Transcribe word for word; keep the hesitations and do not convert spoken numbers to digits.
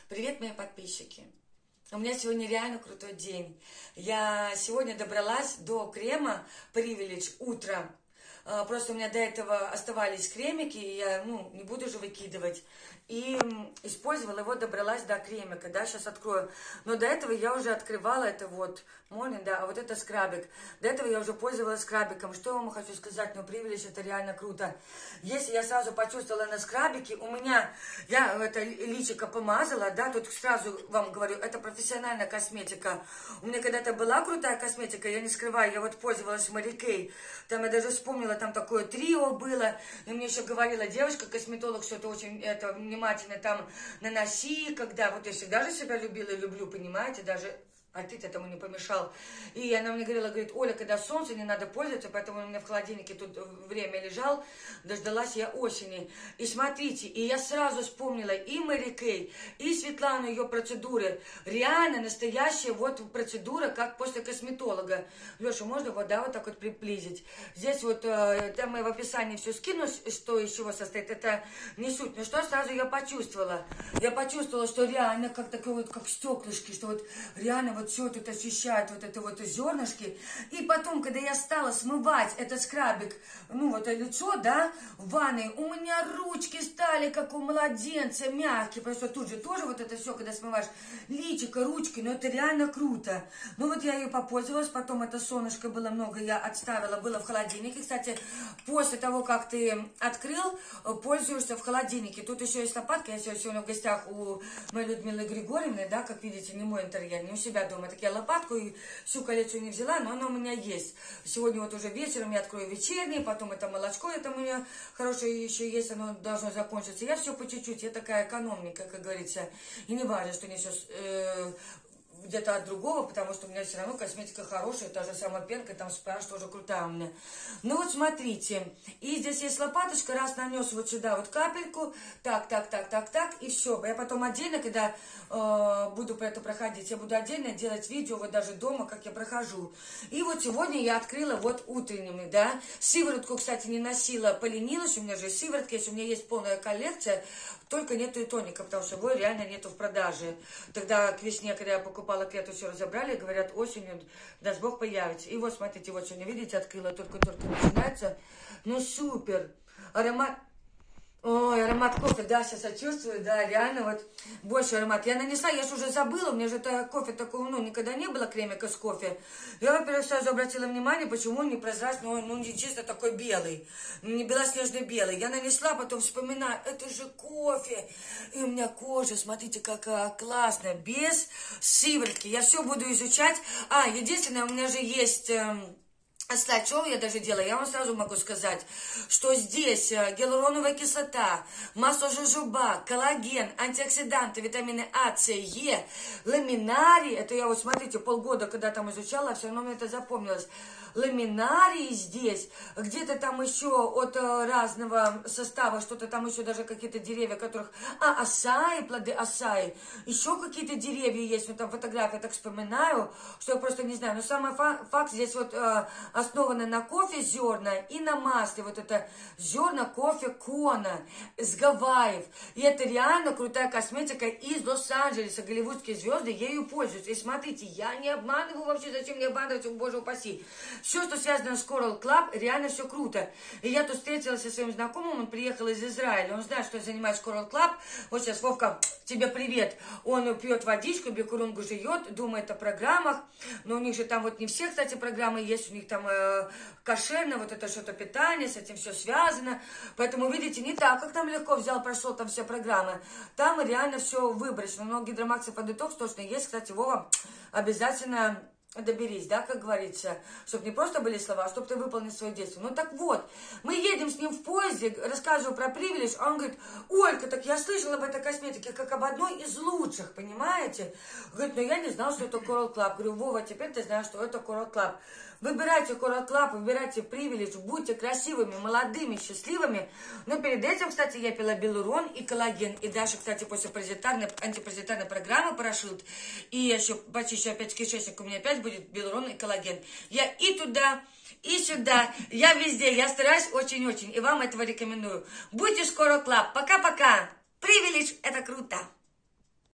Привет, мои подписчики! У меня сегодня реально крутой день. Я сегодня добралась до крема Privilege утро. Просто у меня до этого оставались кремики, и я ну, не буду же выкидывать. И использовала его, добралась до кремика, да, сейчас открою. Но до этого я уже открывала это вот, morning, да, а вот это скрабик. До этого я уже пользовалась скрабиком. Что я вам хочу сказать, ну, Privilege это реально круто. Если я сразу почувствовала на скрабике, у меня, я это личико помазала, да, тут сразу вам говорю, это профессиональная косметика. У меня когда-то была крутая косметика, я не скрываю, я вот пользовалась Mary Kay. Там я даже вспомнила, там такое трио было, и мне еще говорила девушка-косметолог, что это очень это, внимательно там наноси, когда, вот я всегда же себя любила и люблю, понимаете, даже артит этому не помешал. И она мне говорила, говорит, Оля, когда солнце, не надо пользоваться, поэтому у меня в холодильнике тут время лежал, дождалась я осени. И смотрите, и я сразу вспомнила и Mary Kay, и Светлану, ее процедуры. Реально настоящая вот процедура, как после косметолога. Леша, можно вот, да, вот так вот приблизить? Здесь вот, там я в описании все скину, что из чего состоит, это не суть. Но что сразу я почувствовала? Я почувствовала, что реально как такое вот, как стеклышки, что вот реально вот все тут ощущает вот это вот зернышки. И потом, когда я стала смывать этот скрабик, ну вот лицо, да, в ванной, у меня ручки стали как у младенца, мягкие, потому что тут же тоже вот это все, когда смываешь личико, ручки, ну это реально круто. Ну вот я ее попользовалась, потом это солнышко было много, я отставила, было в холодильнике. Кстати, после того, как ты открыл, пользуешься в холодильнике. Тут еще есть лопатка, я сегодня в гостях у моей Людмилы Григорьевны, да, как видите, не мой интерьер, не у себя дома. Так я лопатку и всю коллекцию не взяла, но она у меня есть. Сегодня вот уже вечером я открою вечерний, потом это молочко, это у меня хорошее еще есть, оно должно закончиться. Я все по чуть-чуть, я такая экономненька, как говорится. И не важно, что не все э, где-то от другого, потому что у меня все равно косметика хорошая, та же самая пенка, там спраш тоже крутая у меня. Ну вот смотрите, и здесь есть лопаточка, раз нанес вот сюда вот капельку, так, так, так, так, так, и все. Я потом отдельно, когда э, буду про это проходить, я буду отдельно делать видео, вот даже дома, как я прохожу. И вот сегодня я открыла вот утренними, да, сыворотку, кстати, не носила, поленилась, у меня же сыворотка есть, у меня есть полная коллекция, только нету и тоника, потому что его реально нету в продаже. Тогда к весне, когда я покупала клетку, все разобрали, говорят, осенью, даст Бог, появится. И вот, смотрите, вот сегодня, видите, открыла, только-только начинается. Ну, супер. Аромат... Ой, аромат кофе, да, сейчас я чувствую, да, реально вот больше аромат. Я нанесла, я же уже забыла, у меня же это кофе такого, ну, никогда не было кремика с кофе. Я, во-первых, сразу обратила внимание, почему он не прозрачный, он, ну, не чисто такой белый, не белоснежный белый. Я нанесла, потом вспоминаю, это же кофе. И у меня кожа, смотрите, какая классная, без сыворотки. Я все буду изучать. А, единственное, у меня же есть... Слайд-шоу я даже делаю, я вам сразу могу сказать, что здесь гиалуроновая кислота, масло жожоба, коллаген, антиоксиданты, витамины А, С, Е, ламинарий, это я вот, смотрите, полгода, когда там изучала, все равно мне это запомнилось, ламинарий здесь, где-то там еще от разного состава, что-то там еще даже какие-то деревья, которых, а, асаи, плоды асаи, еще какие-то деревья есть, ну там фотографии, я так вспоминаю, что я просто не знаю, но самый факт здесь вот основано на кофе зерна и на масле. Вот это зерна кофе Кона с Гавайев. И это реально крутая косметика из Лос-Анджелеса. Голливудские звезды ею пользуются. И смотрите, я не обманываю вообще, зачем мне обманывать, боже упаси. Все, что связано с Coral Club, реально все круто. И я тут встретилась со своим знакомым, он приехал из Израиля. Он знает, что я занимаюсь Coral Club. Вот сейчас, Вовка, тебе привет. Он пьет водичку, бикурунгу жует, думает о программах. Но у них же там вот не все, кстати, программы есть. У них там кошерно, вот это что-то питание, с этим все связано. Поэтому, видите, не так, как там легко взял, прошел там все программы. Там реально все выборочно. Но гидромакс и подыток точно есть. Кстати, Вова, обязательно доберись, да, как говорится, чтобы не просто были слова, а чтобы ты выполнил свое действие. Ну так вот, мы едем с ним в поезде, рассказываю про Privilege, а он говорит, Ольга, так я слышала об этой косметике как об одной из лучших, понимаете? Говорит, ну я не знала, что это Coral Club. Говорю, Вова, теперь ты знаешь, что это Coral Club. Выбирайте Coral Club, выбирайте Privilege, будьте красивыми, молодыми, счастливыми. Но перед этим, кстати, я пила Белурон и коллаген. И Даша, кстати, после паразитарной, антипаразитарной программы Парашют. И еще почищу опять кишечник, у меня опять будет Белурон и коллаген. Я и туда, и сюда, я везде, я стараюсь очень-очень. И вам этого рекомендую. Будьте с Coral Club. Пока-пока. Privilege, это круто.